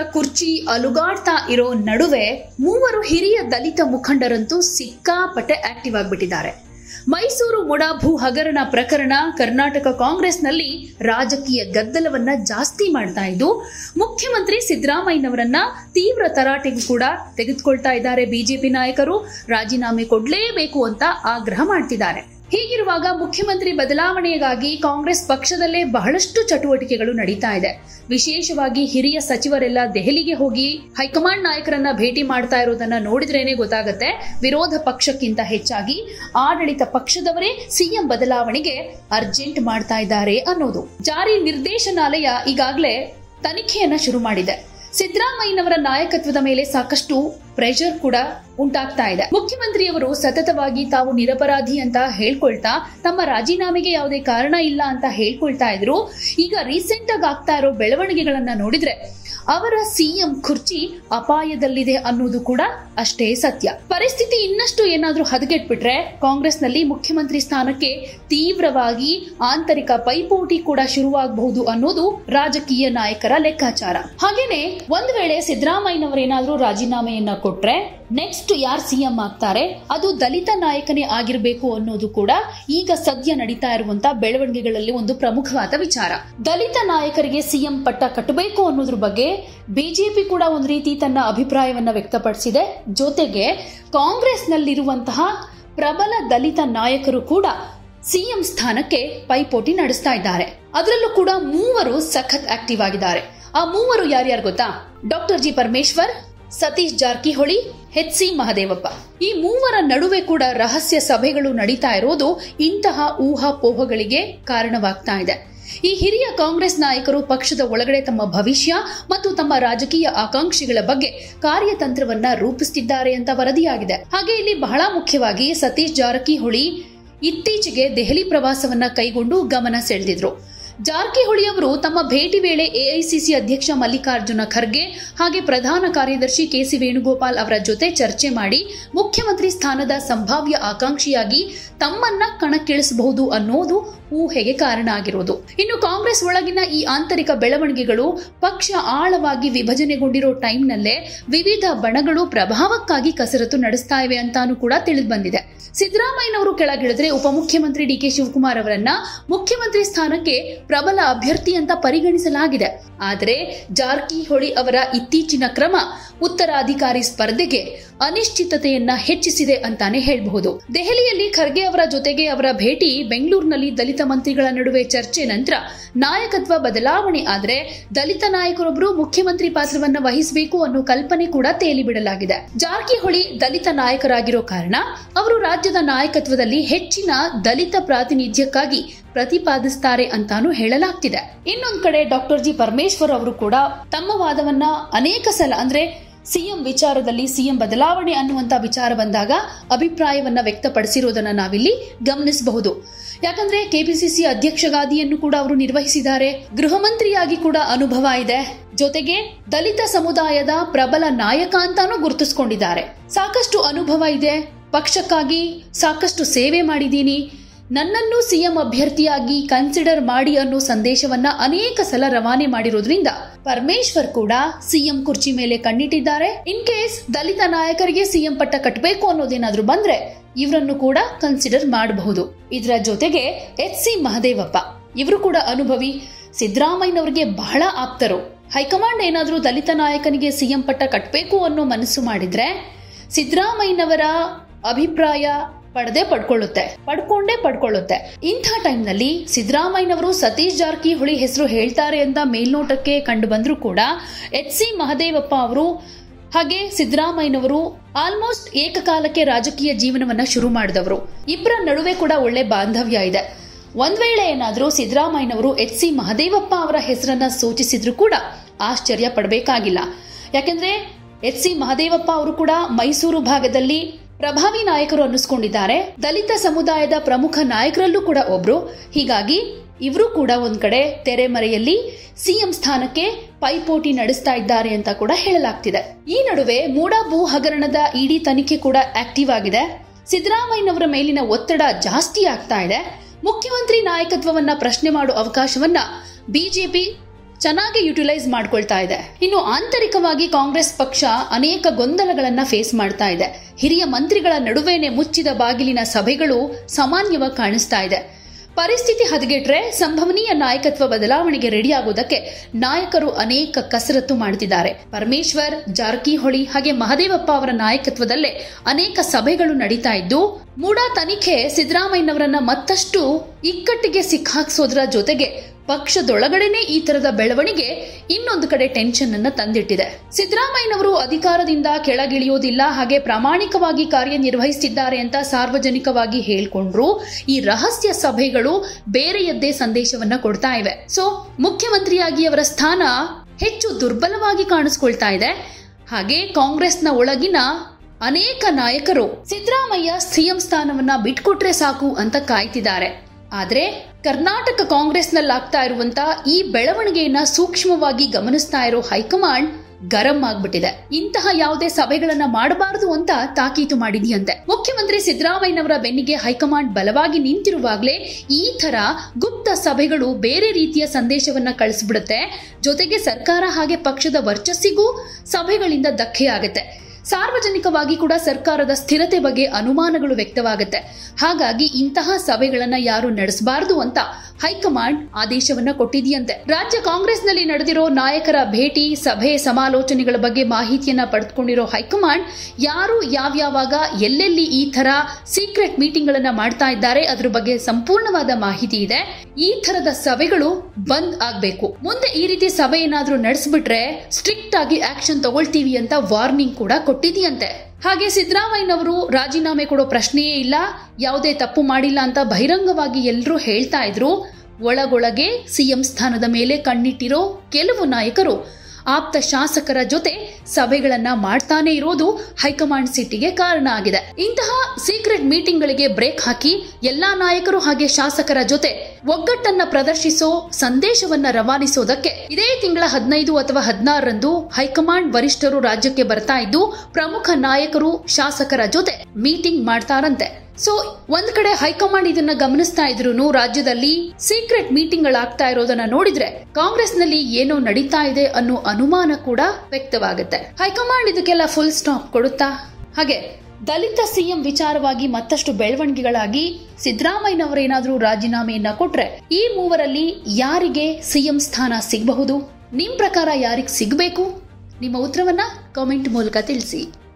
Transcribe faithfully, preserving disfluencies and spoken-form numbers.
ಕುರ್ಚಿ ಅಲುಗಾಡ್ತಾ ಇರೋ ನಡುವೆ ಮೂವರು ಹಿರಿಯ ದಲಿತ ಮುಖಂಡರಂತೂ ಸಿಕ್ಕಾಪಟ್ಟೆ ಆಕ್ಟಿವ್ ಆಗಿಬಿಟ್ಟಿದ್ದಾರೆ. ಮೈಸೂರು ಮುಡಾ ಭೂ ಹಗರಣ ಪ್ರಕರಣ ಕರ್ನಾಟಕ ಕಾಂಗ್ರೆಸ್ನಲ್ಲಿ ರಾಜಕೀಯ ಗದ್ದಲವನ್ನ ಜಾಸ್ತಿ ಮಾಡ್ತಾ ಇದ್ದು ಮುಖ್ಯಮಂತ್ರಿ ಸಿದ್ದರಾಮಯ್ಯನವರನ್ನ ತೀವ್ರ ತರಾಟೆಗೂ ಕೂಡ ತೆಗೆದುಕೊಳ್ತಾ ಇದ್ದಾರೆ. ಬಿಜೆಪಿ ನಾಯಕರು ರಾಜೀನಾಮೆ ಕೊಡಲೇಬೇಕು ಅಂತ ಆಗ್ರಹ ಮಾಡ್ತಿದ್ದಾರೆ. ಹೀಗಿರುವಾಗ ಮುಖ್ಯಮಂತ್ರಿ ಬದಲಾವಣೆಗಾಗಿ ಕಾಂಗ್ರೆಸ್ ಪಕ್ಷದಲ್ಲೇ ಬಹಳಷ್ಟು ಚಟುವಟಿಕೆಗಳು ನಡೀತಾ ಇದೆ. ವಿಶೇಷವಾಗಿ ಹಿರಿಯ ಸಚಿವರೆಲ್ಲ ದೆಹಲಿಗೆ ಹೋಗಿ ಹೈಕಮಾಂಡ್ ನಾಯಕರನ್ನ ಭೇಟಿ ಮಾಡ್ತಾ ಇರೋದನ್ನ ನೋಡಿದ್ರೇನೆ ಗೊತ್ತಾಗುತ್ತೆ ವಿರೋಧ ಪಕ್ಷಕ್ಕಿಂತ ಹೆಚ್ಚಾಗಿ ಆಡಳಿತ ಪಕ್ಷದವರೇ ಸಿಎಂ ಬದಲಾವಣೆಗೆ ಅರ್ಜೆಂಟ್ ಮಾಡ್ತಾ ಇದ್ದಾರೆ ಅನ್ನೋದು. ಜಾರಿ ನಿರ್ದೇಶನಾಲಯ ಈಗಾಗಲೇ ತನಿಖೆಯನ್ನ ಶುರು ಮಾಡಿದೆ. ಸಿದ್ದರಾಮಯ್ಯನವರ ನಾಯಕತ್ವದ ಮೇಲೆ ಸಾಕಷ್ಟು ಪ್ರೆಷರ್ ಕೂಡ ಉಂಟಾಗ್ತಾ ಇದೆ. ಮುಖ್ಯಮಂತ್ರಿಯವರು ಸತತವಾಗಿ ತಾವು ನಿರಪರಾಧಿ ಅಂತ ಹೇಳ್ಕೊಳ್ತಾ ತಮ್ಮ ರಾಜೀನಾಮೆಗೆ ಯಾವುದೇ ಕಾರಣ ಇಲ್ಲ ಅಂತ ಹೇಳ್ಕೊಳ್ತಾ ಇದ್ರು. ಈಗ ರೀಸೆಂಟ್ ಆಗಿ ಆಗ್ತಾ ಇರೋ ಬೆಳವಣಿಗೆಗಳನ್ನ ನೋಡಿದ್ರೆ ಅವರ ಸಿಎಂ ಕುರ್ಚಿ ಅಪಾಯದಲ್ಲಿದೆ ಅನ್ನೋದು ಕೂಡ ಅಷ್ಟೇ ಸತ್ಯ. ಪರಿಸ್ಥಿತಿ ಇನ್ನಷ್ಟು ಏನಾದ್ರೂ ಹದಗೆಟ್ಬಿಟ್ರೆ ಕಾಂಗ್ರೆಸ್ನಲ್ಲಿ ಮುಖ್ಯಮಂತ್ರಿ ಸ್ಥಾನಕ್ಕೆ ತೀವ್ರವಾಗಿ ಆಂತರಿಕ ಪೈಪೋಟಿ ಕೂಡ ಶುರುವಾಗಬಹುದು ಅನ್ನೋದು ರಾಜಕೀಯ ನಾಯಕರ ಲೆಕ್ಕಾಚಾರ. ಹಾಗೇನೆ ಒಂದ್ ವೇಳೆ ಸಿದ್ದರಾಮಯ್ಯನವರೇನಾದ್ರೂ ರಾಜೀನಾಮೆಯನ್ನ ಕೊಟ್ರೆ ನೆಕ್ಸ್ಟ್ ಯಾರು ಸಿಎಂ ಆಗ್ತಾರೆ ಅದು ದಲಿತ ನಾಯಕನೇ ಆಗಿರಬೇಕು ಅನ್ನೋದು ಕೂಡ ಈಗ ಸದ್ಯ ನಡೀತಾ ಇರುವಂತಹ ಬೆಳವಣಿಗೆಗಳಲ್ಲಿ ಒಂದು ಪ್ರಮುಖವಾದ ವಿಚಾರ. ದಲಿತ ನಾಯಕರಿಗೆ ಸಿಎಂ ಪಟ್ಟ ಕಟ್ಟಬೇಕು ಅನ್ನೋದ್ರ ಬಗ್ಗೆ ಬಿಜೆಪಿ ಕೂಡ ಒಂದು ರೀತಿ ತನ್ನ ಅಭಿಪ್ರಾಯವನ್ನ ವ್ಯಕ್ತಪಡಿಸಿದೆ. ಜೊತೆಗೆ ಕಾಂಗ್ರೆಸ್ನಲ್ಲಿರುವಂತಹ ಪ್ರಬಲ ದಲಿತ ನಾಯಕರು ಕೂಡ ಸಿಎಂ ಸ್ಥಾನಕ್ಕೆ ಪೈಪೋಟಿ ನಡೆಸ್ತಾ ಇದ್ದಾರೆ. ಅದರಲ್ಲೂ ಕೂಡ ಮೂವರು ಸಖತ್ ಆಕ್ಟಿವ್ ಆಗಿದ್ದಾರೆ. ಆ ಮೂವರು ಯಾರ್ಯಾರು ಗೊತ್ತಾ? Doctor G Parameshwar, Satish Jarkiholi, H C Mahadevappa. ಈ ಮೂವರ ನಡುವೆ ಕೂಡ ರಹಸ್ಯ ಸಭೆಗಳು ನಡೀತಾ ಇರೋದು ಇಂತಹ ಊಹಾಪೋಹಗಳಿಗೆ ಕಾರಣವಾಗ್ತಾ ಇದೆ. ಈ ಹಿರಿಯ ಕಾಂಗ್ರೆಸ್ ನಾಯಕರು ಪಕ್ಷದ ಒಳಗಡೆ ತಮ್ಮ ಭವಿಷ್ಯ ಮತ್ತು ತಮ್ಮ ರಾಜಕೀಯ ಆಕಾಂಕ್ಷೆಗಳ ಬಗ್ಗೆ ಕಾರ್ಯತಂತ್ರವನ್ನ ರೂಪಿಸುತ್ತಿದ್ದಾರೆ ಅಂತ ವರದಿಯಾಗಿದೆ. ಹಾಗೆ ಇಲ್ಲಿ ಬಹಳ ಮುಖ್ಯವಾಗಿ ಸತೀಶ್ ಜಾರಕಿಹೊಳಿ ಇತ್ತೀಚೆಗೆ ದೆಹಲಿ ಪ್ರವಾಸವನ್ನ ಕೈಗೊಂಡು ಗಮನ ಸೆಳೆದಿದ್ರು. ಜಾರಕಿಹೊಳಿ ಅವರು ತಮ್ಮ ಭೇಟಿ ವೇಳೆ ಎಐಸಿಸಿ ಅಧ್ಯಕ್ಷ ಮಲ್ಲಿಕಾರ್ಜುನ ಖರ್ಗೆ ಹಾಗೆ ಪ್ರಧಾನ ಕಾರ್ಯದರ್ಶಿ ಕೆಸಿ ವೇಣುಗೋಪಾಲ್ ಅವರ ಜೊತೆ ಚರ್ಚೆ ಮಾಡಿ ಮುಖ್ಯಮಂತ್ರಿ ಸ್ಥಾನದ ಸಂಭಾವ್ಯ ಆಕಾಂಕ್ಷಿಯಾಗಿ ತಮ್ಮನ್ನ ಕಣಕ್ಕಿಳಿಸಬಹುದು ಅನ್ನೋದು ಊಹೆಗೆ ಕಾರಣ ಆಗಿರೋದು. ಇನ್ನು ಕಾಂಗ್ರೆಸ್ ಒಳಗಿನ ಈ ಆಂತರಿಕ ಬೆಳವಣಿಗೆಗಳು ಪಕ್ಷ ಆಳವಾಗಿ ವಿಭಜನೆಗೊಂಡಿರೋ ಟೈಮ್ನಲ್ಲೇ ವಿವಿಧ ಬಣಗಳು ಪ್ರಭಾವಕ್ಕಾಗಿ ಕಸರತ್ತು ನಡೆಸ್ತಾ ಇವೆ ಅಂತಾನೂ ಕೂಡ ತಿಳಿದು ಬಂದಿದೆ. ಸಿದ್ದರಾಮಯ್ಯನವರು ಕೆಳಗಿಳಿದ್ರೆ ಉಪಮುಖ್ಯಮಂತ್ರಿ ಡಿ ಕೆ ಶಿವಕುಮಾರ್ ಅವರನ್ನ ಮುಖ್ಯಮಂತ್ರಿ ಸ್ಥಾನಕ್ಕೆ ಪ್ರಬಲ ಅಭ್ಯರ್ಥಿ ಅಂತ ಪರಿಗಣಿಸಲಾಗಿದೆ. ಆದರೆ ಜಾರಕಿಹೊಳಿ ಅವರ ಇತ್ತೀಚಿನ ಕ್ರಮ ಉತ್ತರಾಧಿಕಾರಿ ಸ್ಪರ್ಧೆಗೆ ಅನಿಶ್ಚಿತತೆಯನ್ನ ಹೆಚ್ಚಿಸಿದೆ ಅಂತಾನೆ ಹೇಳಬಹುದು. ದೆಹಲಿಯಲ್ಲಿ ಖರ್ಗೆ ಅವರ ಜೊತೆಗೆ ಅವರ ಭೇಟಿ, ಬೆಂಗಳೂರಿನಲ್ಲಿ ದಲಿತ ಮಂತ್ರಿಗಳ ನಡುವೆ ಚರ್ಚೆ ನಂತರ ನಾಯಕತ್ವ ಬದಲಾವಣೆ ಆದ್ರೆ ದಲಿತ ನಾಯಕರೊಬ್ಬರು ಮುಖ್ಯಮಂತ್ರಿ ಪಾತ್ರವನ್ನ ವಹಿಸಬೇಕು ಅನ್ನೋ ಕಲ್ಪನೆ ಕೂಡ ತೇಲಿ ಬಿಡಲಾಗಿದೆ. ಜಾರಕಿಹೊಳಿ ದಲಿತ ನಾಯಕರಾಗಿರೋ ಕಾರಣ ಅವರು ರಾಜ್ಯದ ನಾಯಕತ್ವದಲ್ಲಿ ಹೆಚ್ಚಿನ ದಲಿತ ಪ್ರಾತಿನಿಧ್ಯಕ್ಕಾಗಿ ಪ್ರತಿಪಾದಿಸುತ್ತಾರೆ ಅಂತಾನೂ ಹೇಳಲಾಗ್ತಿದೆ. ಇನ್ನೊಂದ್ ಕಡೆ ಡಾಕ್ಟರ್ ಜಿ ಪರಮೇಶ್ವರ್ ಅವರು ಕೂಡ ತಮ್ಮ ವಾದವನ್ನ ಅನೇಕ ಸಲ ಅಂದ್ರೆ ಸಿಎಂ ವಿಚಾರದಲ್ಲಿ ಸಿಎಂ ಬದಲಾವಣೆ ಅನ್ನುವಂತ ವಿಚಾರ ಬಂದಾಗ ಅಭಿಪ್ರಾಯವನ್ನ ವ್ಯಕ್ತಪಡಿಸಿರುವುದನ್ನ ನಾವಿಲ್ಲಿ ಗಮನಿಸಬಹುದು. ಯಾಕಂದ್ರೆ ಕೆಪಿಸಿಸಿ ಅಧ್ಯಕ್ಷಗಾದಿಯನ್ನು ಕೂಡ ಅವರು ನಿರ್ವಹಿಸಿದ್ದಾರೆ. ಗೃಹ ಮಂತ್ರಿಯಾಗಿ ಕೂಡ ಅನುಭವ ಇದೆ. ಜೊತೆಗೆ ದಲಿತ ಸಮುದಾಯದ ಪ್ರಬಲ ನಾಯಕ ಅಂತಾನೂ ಗುರುತಿಸಿಕೊಂಡಿದ್ದಾರೆ. ಸಾಕಷ್ಟು ಅನುಭವ ಇದೆ. ಪಕ್ಷಕ್ಕಾಗಿ ಸಾಕಷ್ಟು ಸೇವೆ ಮಾಡಿದ್ದೀನಿ, ನನ್ನನ್ನು ಸಿಎಂ ಅಭ್ಯರ್ಥಿಯಾಗಿ ಕನ್ಸಿಡರ್ ಮಾಡಿ ಅನ್ನೋ ಸಂದೇಶವನ್ನ ಅನೇಕ ಸಲ ರವಾನೆ ಮಾಡಿರೋದ್ರಿಂದ ಪರಮೇಶ್ವರ್ ಕೂಡ ಸಿಎಂ ಕುರ್ಚಿ ಮೇಲೆ ಕಣ್ಣಿಟ್ಟಿದ್ದಾರೆ. ಇನ್ ಕೇಸ್ ದಲಿತ ನಾಯಕರಿಗೆ ಸಿಎಂ ಪಟ್ಟ ಕಟ್ಟಬೇಕು ಅನ್ನೋದೇನಾದ್ರೂ ಬಂದ್ರೆ ಇವರನ್ನು ಕೂಡ ಕನ್ಸಿಡರ್ ಮಾಡಬಹುದು. ಇದರ ಜೊತೆಗೆ ಎಚ್ ಸಿ ಮಹದೇವಪ್ಪ ಇವರು ಕೂಡ ಅನುಭವಿ, ಸಿದ್ದರಾಮಯ್ಯನವರಿಗೆ ಬಹಳ ಆಪ್ತರು. ಹೈಕಮಾಂಡ್ ಏನಾದ್ರೂ ದಲಿತ ನಾಯಕನಿಗೆ ಸಿಎಂ ಪಟ್ಟ ಕಟ್ಟಬೇಕು ಅನ್ನೋ ಮನಸ್ಸು ಮಾಡಿದ್ರೆ ಸಿದ್ದರಾಮಯ್ಯನವರ ಅಭಿಪ್ರಾಯ ಪಡೆದೇ ಪಡ್ಕೊಳ್ಳುತ್ತೆ ಪಡ್ಕೊಂಡೇ ಪಡ್ಕೊಳ್ಳುತ್ತೆ ಇಂಥ ಟೈಮ್ ನಲ್ಲಿ ಸಿದ್ದರಾಮಯ್ಯನವರು ಸತೀಶ್ ಜಾರಕಿಹೊಳಿ ಹೆಸರು ಹೇಳ್ತಾರೆ ಅಂತ ಮೇಲ್ನೋಟಕ್ಕೆ ಕಂಡು ಬಂದ್ರು ಕೂಡ ಎಚ್ ಸಿ ಮಹದೇವಪ್ಪ ಅವರು ಹಾಗೆ ಸಿದ್ದರಾಮಯ್ಯನವರು ಆಲ್ಮೋಸ್ಟ್ ಏಕಕಾಲಕ್ಕೆ ರಾಜಕೀಯ ಜೀವನವನ್ನ ಶುರು ಮಾಡಿದವರು. ಇಬ್ಬರ ನಡುವೆ ಕೂಡ ಒಳ್ಳೆ ಬಾಂಧವ್ಯ ಇದೆ. ಒಂದ್ ವೇಳೆ ಏನಾದ್ರೂ ಸಿದ್ದರಾಮಯ್ಯನವರು ಎಚ್ ಸಿ ಮಹದೇವಪ್ಪ ಅವರ ಹೆಸರನ್ನ ಸೂಚಿಸಿದ್ರು ಕೂಡ ಆಶ್ಚರ್ಯ ಪಡಬೇಕಾಗಿಲ್ಲ. ಯಾಕೆಂದ್ರೆ ಎಚ್ ಸಿ ಮಹದೇವಪ್ಪ ಅವರು ಕೂಡ ಮೈಸೂರು ಭಾಗದಲ್ಲಿ ಪ್ರಭಾವಿ ನಾಯಕರು ಅನ್ನಿಸ್ಕೊಂಡಿದ್ದಾರೆ. ದಲಿತ ಸಮುದಾಯದ ಪ್ರಮುಖ ನಾಯಕರಲ್ಲೂ ಕೂಡ ಒಬ್ರು. ಹೀಗಾಗಿ ಇವರು ಕೂಡ ಒಂದ್ ಕಡೆ ತೆರೆಮರೆಯಲ್ಲಿ ಸಿಎಂ ಸ್ಥಾನಕ್ಕೆ ಪೈಪೋಟಿ ನಡೆಸ್ತಾ ಇದ್ದಾರೆ ಅಂತ ಕೂಡ ಹೇಳಲಾಗ್ತಿದೆ. ಈ ನಡುವೆ ಮೂಡಾ ಭೂ ಹಗರಣದ ಇಡಿ ತನಿಖೆ ಕೂಡ ಆಕ್ಟಿವ್ ಆಗಿದೆ. ಸಿದ್ದರಾಮಯ್ಯನವರ ಮೇಲಿನ ಒತ್ತಡ ಜಾಸ್ತಿ ಆಗ್ತಾ ಇದೆ. ಮುಖ್ಯಮಂತ್ರಿ ನಾಯಕತ್ವವನ್ನ ಪ್ರಶ್ನೆ ಮಾಡುವ ಅವಕಾಶವನ್ನ ಬಿಜೆಪಿ ಚೆನ್ನಾಗಿ ಯುಟಿಲೈಸ್ ಮಾಡ್ಕೊಳ್ತಾ ಇದೆ. ಇನ್ನು ಆಂತರಿಕವಾಗಿ ಕಾಂಗ್ರೆಸ್ ಪಕ್ಷ ಅನೇಕ ಗೊಂದಲಗಳನ್ನ ಫೇಸ್ ಮಾಡ್ತಾ ಇದೆ. ಹಿರಿಯ ಮಂತ್ರಿಗಳ ನಡುವೆನೆ ಮುಚ್ಚಿದ ಬಾಗಿಲಿನ ಸಭೆಗಳು ಸಾಮಾನ್ಯವಾಗಿ ಕಾಣಿಸ್ತಾ ಇದೆ. ಪರಿಸ್ಥಿತಿ ಹದಗೆಟ್ರೆ ಸಂಭವನೀಯ ನಾಯಕತ್ವ ಬದಲಾವಣೆಗೆ ರೆಡಿಯಾಗುವುದಕ್ಕೆ ನಾಯಕರು ಅನೇಕ ಕಸರತ್ತು ಮಾಡುತ್ತಿದ್ದಾರೆ. ಪರಮೇಶ್ವರ್, ಜಾರಕಿಹೊಳಿ ಹಾಗೆ ಮಹದೇವಪ್ಪ ಅವರ ನಾಯಕತ್ವದಲ್ಲೇ ಅನೇಕ ಸಭೆಗಳು ನಡೀತಾ ಇದ್ದು, ಮೂಡಾ ತನಿಖೆ ಸಿದ್ದರಾಮಯ್ಯನವರನ್ನ ಮತ್ತಷ್ಟು ಇಕ್ಕಟ್ಟಿಗೆ ಸಿಕ್ಕಾಕ್ಸೋದ್ರ ಜೊತೆಗೆ ಪಕ್ಷದೊಳಗಡೆನೆ ಈ ತರದ ಬೆಳವಣಿಗೆ ಇನ್ನೊಂದು ಕಡೆ ಟೆನ್ಷನ್ ಅನ್ನ ತಂದಿಟ್ಟಿದೆ. ಸಿದ್ದರಾಮಯ್ಯನವರು ಅಧಿಕಾರದಿಂದ ಕೆಳಗಿಳಿಯೋದಿಲ್ಲ, ಹಾಗೆ ಪ್ರಾಮಾಣಿಕವಾಗಿ ಕಾರ್ಯನಿರ್ವಹಿಸುತ್ತಿದ್ದಾರೆ ಅಂತ ಸಾರ್ವಜನಿಕವಾಗಿ ಹೇಳ್ಕೊಂಡ್ರು ಈ ರಹಸ್ಯ ಸಭೆಗಳು ಬೇರೆಯದ್ದೇ ಸಂದೇಶವನ್ನ ಕೊಡ್ತಾ ಇವೆ. ಸೊ ಮುಖ್ಯಮಂತ್ರಿಯಾಗಿ ಅವರ ಸ್ಥಾನ ಹೆಚ್ಚು ದುರ್ಬಲವಾಗಿ ಕಾಣಿಸ್ಕೊಳ್ತಾ ಇದೆ. ಹಾಗೆ ಕಾಂಗ್ರೆಸ್ನ ಒಳಗಿನ ಅನೇಕ ನಾಯಕರು ಸಿದ್ದರಾಮಯ್ಯ ಸಿಎಂ ಸ್ಥಾನವನ್ನ ಬಿಟ್ಕೊಟ್ರೆ ಸಾಕು ಅಂತ ಕಾಯ್ತಿದ್ದಾರೆ. ಆದ್ರೆ ಕರ್ನಾಟಕ ಕಾಂಗ್ರೆಸ್ನಲ್ಲಾಗ್ತಾ ಇರುವಂತ ಈ ಬೆಳವಣಿಗೆಯನ್ನ ಸೂಕ್ಷ್ಮವಾಗಿ ಗಮನಿಸ್ತಾ ಇರೋ ಹೈಕಮಾಂಡ್ ಗರಂ ಆಗ್ಬಿಟ್ಟಿದೆ. ಇಂತಹ ಯಾವುದೇ ಸಭೆಗಳನ್ನ ಮಾಡಬಾರದು ಅಂತ ತಾಕೀತು ಮಾಡಿದೆಯಂತೆ. ಮುಖ್ಯಮಂತ್ರಿ ಸಿದ್ದರಾಮಯ್ಯನವರ ಬೆನ್ನಿಗೆ ಹೈಕಮಾಂಡ್ ಬಲವಾಗಿ ನಿಂತಿರುವಾಗಲೇ ಈ ತರ ಗುಪ್ತ ಸಭೆಗಳು ಬೇರೆ ರೀತಿಯ ಸಂದೇಶವನ್ನ ಕಳಿಸ್ಬಿಡುತ್ತೆ. ಜೊತೆಗೆ ಸರ್ಕಾರ ಹಾಗೆ ಪಕ್ಷದ ವರ್ಚಸ್ಸಿಗೂ ಸಭೆಗಳಿಂದ ಧಕ್ಕೆಯಾಗುತ್ತೆ. ಸಾರ್ವಜನಿಕವಾಗಿ ಕೂಡ ಸರ್ಕಾರದ ಸ್ಥಿರತೆ ಬಗ್ಗೆ ಅನುಮಾನಗಳು ವ್ಯಕ್ತವಾಗುತ್ತೆ. ಹಾಗಾಗಿ ಇಂತಹ ಸಭೆಗಳನ್ನ ಯಾರು ನಡೆಸಬಾರದು ಅಂತ ಹೈಕಮಾಂಡ್ ಆದೇಶವನ್ನ ಕೊಟ್ಟಿದೆಯಂತೆ. ರಾಜ್ಯ ಕಾಂಗ್ರೆಸ್ನಲ್ಲಿ ನಡೆದಿರೋ ನಾಯಕರ ಭೇಟಿ, ಸಭೆ, ಸಮಾಲೋಚನೆಗಳ ಬಗ್ಗೆ ಮಾಹಿತಿಯನ್ನ ಪಡೆದುಕೊಂಡಿರೋ ಹೈಕಮಾಂಡ್ ಯಾರು ಯಾವ್ಯಾವಾಗ ಎಲ್ಲೆಲ್ಲಿ ಈ ತರ ಸೀಕ್ರೆಟ್ ಮೀಟಿಂಗ್ ಗಳನ್ನ ಮಾಡ್ತಾ ಇದ್ದಾರೆ ಅದ್ರ ಬಗ್ಗೆ ಸಂಪೂರ್ಣವಾದ ಮಾಹಿತಿ ಇದೆ. ಈ ತರದ ಸಭೆಗಳು ಬಂದ್ ಆಗ್ಬೇಕು. ಮುಂದೆ ಈ ರೀತಿ ಸಭೆ ಏನಾದ್ರೂ ನಡೆಸ್ಬಿಟ್ರೆ ಸ್ಟ್ರಿಕ್ಟ್ ಆಗಿ ಆಕ್ಷನ್ ತಗೊಳ್ತೀವಿ ಅಂತ ವಾರ್ನಿಂಗ್ ಕೂಡ ಕೊಟ್ಟಿದೆಯಂತೆ. ಹಾಗೆ ಸಿದ್ದರಾಮಯ್ಯನವರು ರಾಜೀನಾಮೆ ಕೊಡೋ ಪ್ರಶ್ನೆಯೇ ಇಲ್ಲ, ಯಾವುದೇ ತಪ್ಪು ಮಾಡಿಲ್ಲ ಅಂತ ಬಹಿರಂಗವಾಗಿ ಎಲ್ಲರೂ ಹೇಳ್ತಾ ಇದ್ರು. ಒಳಗೊಳಗೆ ಸಿಎಂ ಸ್ಥಾನದ ಮೇಲೆ ಕಣ್ಣಿಟ್ಟಿರೋ ಕೆಲವು ನಾಯಕರು ಆಪ್ತ ಶಾಸಕರ ಜೊತೆ ಸಭೆಗಳನ್ನ ಮಾಡ್ತಾನೆ ಇರೋದು ಹೈಕಮಾಂಡ್ ಸಿಟ್ಟಿಗೆ ಕಾರಣ ಆಗಿದೆ. ಇಂತಹ ಸೀಕ್ರೆಟ್ ಮೀಟಿಂಗ್ ಗಳಿಗೆ ಬ್ರೇಕ್ ಹಾಕಿ ಎಲ್ಲಾ ನಾಯಕರು ಹಾಗೆ ಶಾಸಕರ ಜೊತೆ ಒಗ್ಗಟ್ಟನ್ನ ಪ್ರದರ್ಶಿಸೋ ಸಂದೇಶವನ್ನ ರವಾನಿಸೋದಕ್ಕೆ ಇದೇ ತಿಂಗಳ ಹದಿನೈದು ಅಥವಾ ಹದಿನಾರರಂದು ಹೈಕಮಾಂಡ್ ವರಿಷ್ಠರು ರಾಜ್ಯಕ್ಕೆ ಬರ್ತಾ ಇದ್ದು ಪ್ರಮುಖ ನಾಯಕರು ಶಾಸಕರ ಜೊತೆ ಮೀಟಿಂಗ್ ಮಾಡ್ತಾರಂತೆ. ಸೊ ಒಂದ್ ಕಡೆ ಹೈಕಮಾಂಡ್ ಇದನ್ನ ಗಮನಿಸ್ತಾ ಇದ್ರು, ರಾಜ್ಯದಲ್ಲಿ ಸೀಕ್ರೆಟ್ ಮೀಟಿಂಗ್ ಗಳಾಗ್ತಾ ಇರೋದನ್ನ ನೋಡಿದ್ರೆ ಕಾಂಗ್ರೆಸ್ ನಲ್ಲಿ ಏನೋ ನಡೀತಾ ಇದೆ ಅನ್ನೋ ಅನುಮಾನ ಕೂಡ ವ್ಯಕ್ತವಾಗುತ್ತೆ. ಹೈಕಮಾಂಡ್ ಇದಕ್ಕೆಲ್ಲ ಫುಲ್ ಸ್ಟಾಪ್ ಕೊಡುತ್ತಾ? ಹಾಗೆ ದಲಿತ ಸಿಎಂ ವಿಚಾರವಾಗಿ ಮತ್ತಷ್ಟು ಬೆಳವಣಿಗೆಗಳಾಗಿ ಸಿದ್ದರಾಮಯ್ಯನವರೇನಾದ್ರೂ ರಾಜೀನಾಮೆಯನ್ನ ಕೊಟ್ರೆ ಈ ಮೂವರಲ್ಲಿ ಯಾರಿಗೆ ಸಿಎಂ ಸ್ಥಾನ ಸಿಗಬಹುದು? ನಿಮ್ ಪ್ರಕಾರ ಯಾರಿಗೆ ಸಿಗಬೇಕು? ನಿಮ್ಮ ಉತ್ತರವನ್ನ ಕಾಮೆಂಟ್ ಮೂಲಕ ತಿಳಿಸಿ.